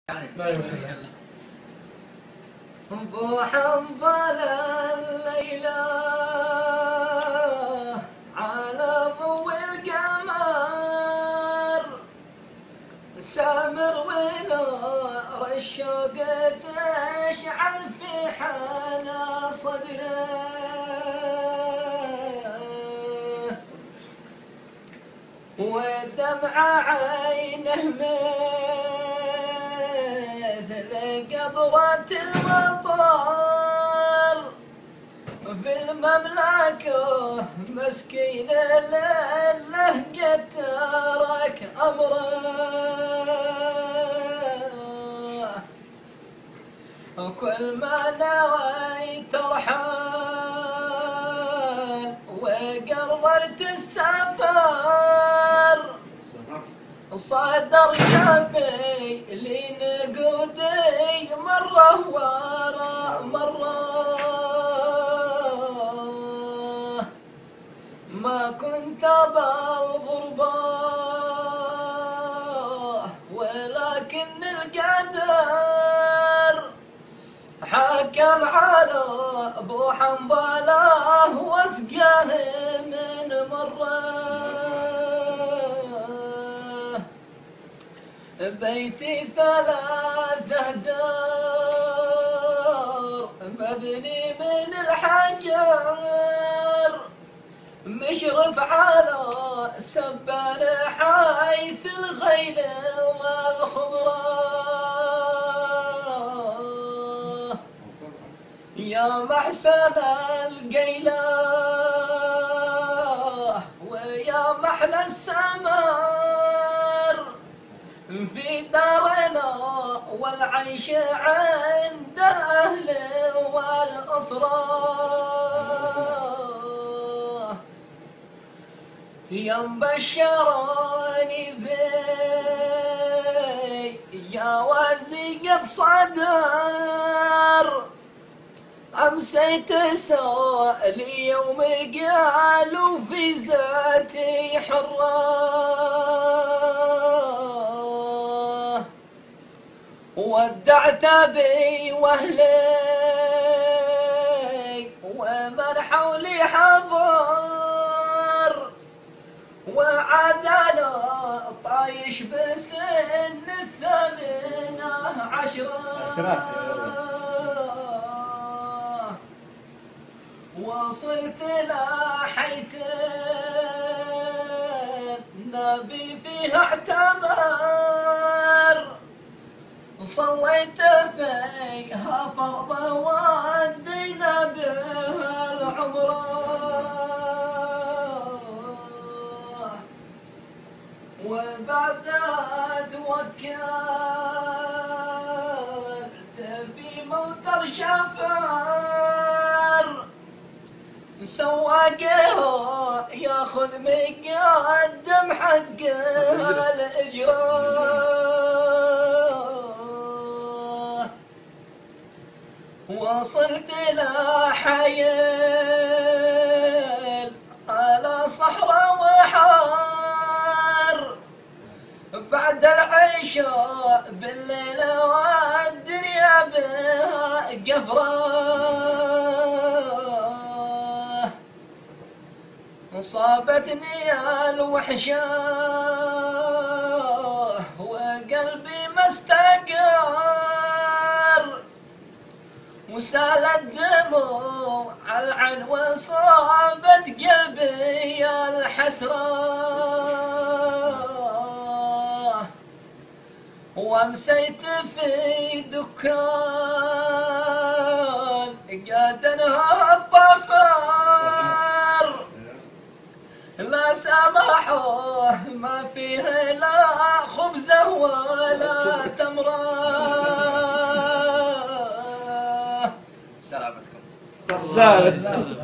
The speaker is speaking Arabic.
ابو حنظله الليله على ضوء القمر سامر ونار الشوق تشعل في حنا صدره ودمع عينه مثل قطرة المطر في المملكة مسكين لله قد ترك أمره وكل ما نويت ترحل وقررت السفر صدر جنبي لي نقودي مرة ورا مرة ما كنت بالغربة ولكن القدر حكم على ابو حنظله واسقاه من مره بيتي 3 دار مبني من الحجر مشرف على سبان حيث الغيل والخضره يا محسن القيله ويا محلى السمر في دارنا والعيش عند الأهل والأسرة يا مبشراني بي يا وزيق صدر أمسيت سالي يوم قالوا في ذاتي حرة ودعت بي واهلي ومن حولي حضر وعدنا طايش بسن 18 وصلت لحيث النبي فيها اعتمر صليت فيها فرض ودينا بها العمره وبعدها توكلت في موتر شفر سواقها ياخذ مقدم حقها الاجره وصلت لحيل على صحراء وحار بعد العشاء بالليل والدنيا بها قفره صابتني الوحشة وقلبي ما استقر وسال الدموع العن وصابت قلبي الحسرة وامسيت في دكان قادنها الطفر لا سمحوه ما فيه لا خبزه ولا تمره سلامتكم.